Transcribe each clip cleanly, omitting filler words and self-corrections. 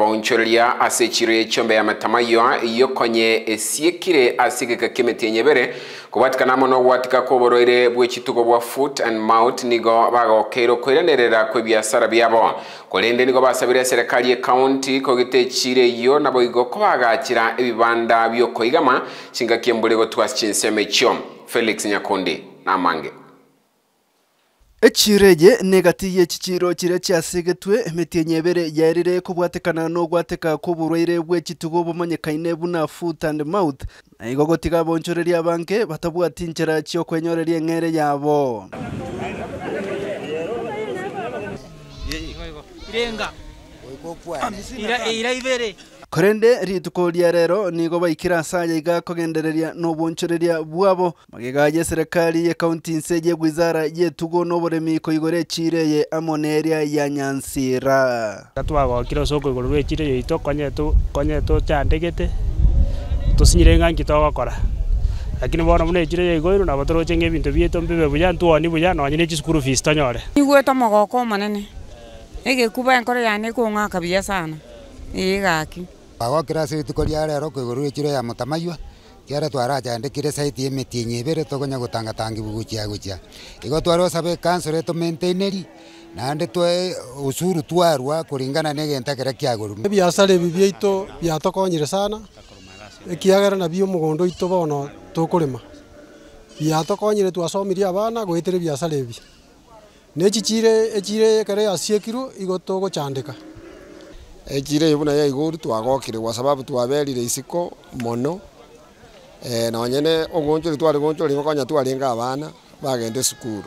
baunchoria asechire chombe ya matamayo yokonye esiekire asigeka kimeti nyebere kubatikana mono watika koboroire bwechitugo bwa foot and mouth nigo bagokero kwerenerera kwe biasara byabo kolende nigo basabire serikali ya county kogitechire yo nabo igo kubagakira ebibanda byokoigama chinga kiembulego twaschinseme chyo Felix Nyakundi namange Echireje negatiye chichiro chire chasigetwe emetinyebere yarire kubwatekana no gwateka kuburwaire bwechitugo bomanyekaine buna foot and mouth igogotiga bonchoreria banke batabwatinchera chyo kwenyoreria ngere yabo irenga ira ibere Korende ritukolia rero nigo baikira saya iga kogendereria no bonchoreria bwabo magigaje serikali ya county nseje gwizara yetugo no boremi ko igore chireye amoneria ya Nyansira katwa kiro soko igorwe chire yito konye to chandegete tusinyirenga ngito gakora lakini bona mune chire igoro na batoro chenge bintu bieto mbibe buya ntuoni buya no nyine school fees tonyore igweta magoko manene ege kuba enkore yane ko ngaka biya sana igaki bagokira ritukolia rero kwigorwe chire ya mutamaywa kiara twaraja ndekire site emetinyebere togonya gutangatangi buguchia guchia igo twaro sabe council to maintaineri nande twe usuru twarwa kuringana negenta kira kiaguru biasare bibieito biatokonyire sana ekiagera na bio mugondo ito bono tukurima biatokonyire twasomiria abana gwitire biasare bi echire kare asiekiru igo togochandika ejire ibuna ya iguru twagokire kwa sababu twaberire isiko mono na nyene ogoncho ringo konya twaringa abana bagende sukuru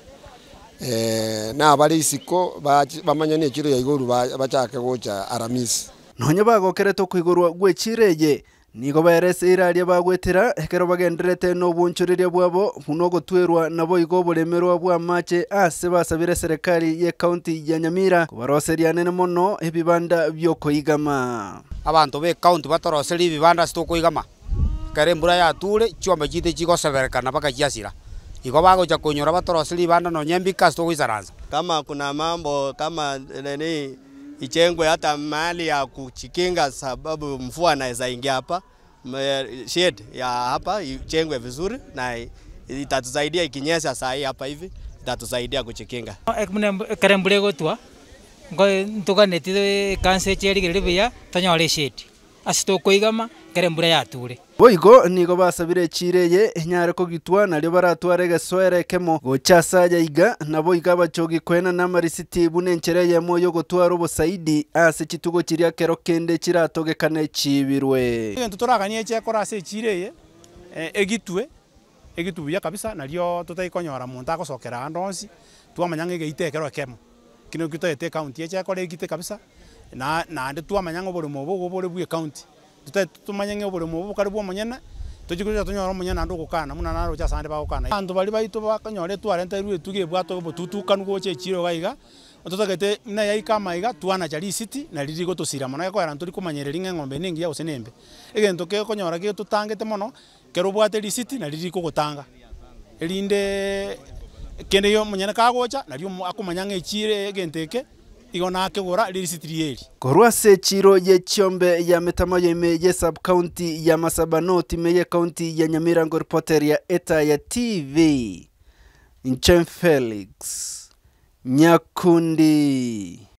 na bari isiko bamanya ne ejire ya iguru bachake gocha aramisi nonye bagokere to kwigurwa gwechireye nigo bayerese iraria bagwetera ekero bagenderete no bunchuriria bwabo muno gotwerwa nabo igo bolemerwa bwa mache ase basabire serikali ye county ya Nyamira kubaroseria nene mono ebibanda byokoigama abantu be county batoroseri ebibanda sitokoigama kare mbura ya ture chombe chite chigo severekana baka kiasira igo bagocha kunyora batoroseri ebibanda no nyembika sitokoizaranza kama kuna mambo kama nini ichengwe hata mali ya kuchikinga sababu mvua inaweza ingia hapa shed ya hapa ichengwe vizuri na itatusaidia ikinyesha saa hii hapa hivi itatusaidia kuchikinga karembule gotwa ngo ntuganetire kanse cheri giribiya tanyore shed asitokoigama karembule yature boigo nigo basabire chireye nyare ko gitwa naryo baratware gasoere kemo gochasa yaiga nabo iga bachogi kwena na marisiti bunenchereye moyo gotwara obosaidi ase chitugo chiria kero kende chiratogekane chibirwe ngento toraganie chekora ase chireye egitubuya kabisa naryo tutaikonyora muntu agosokera andonsi twamanyanga igeitekero kemo kino gitoete county chekora egite kabisa na nde twamanyanga oborimo bwo bwe county tutumanyenge oborimo bwo karibu omonyene tujikuja tunyora omonyene ando gukana muna naro cha sande bagukana andu bali baito bakanyore twarenta irwe tuge bwato botutukanu goche chiro gaiga ototagete na yaika maiga twana jali city na riri gotosira mono yako arantu rikumanyerera ng'ombe ningi ya usenembe egento ke konyora ke tutangete mono kero bwate city na riri kugutanga erinde kende yo monyene kagocha na ryo akumanyanga echire egenteke igona akegora lirisitirieri korwa se chiro ye chombe ya metamayo ye sub county ya Masabano time ye county ya Nyamira ngo reporter ya Eta ya TV Nchen Felix Nyakundi.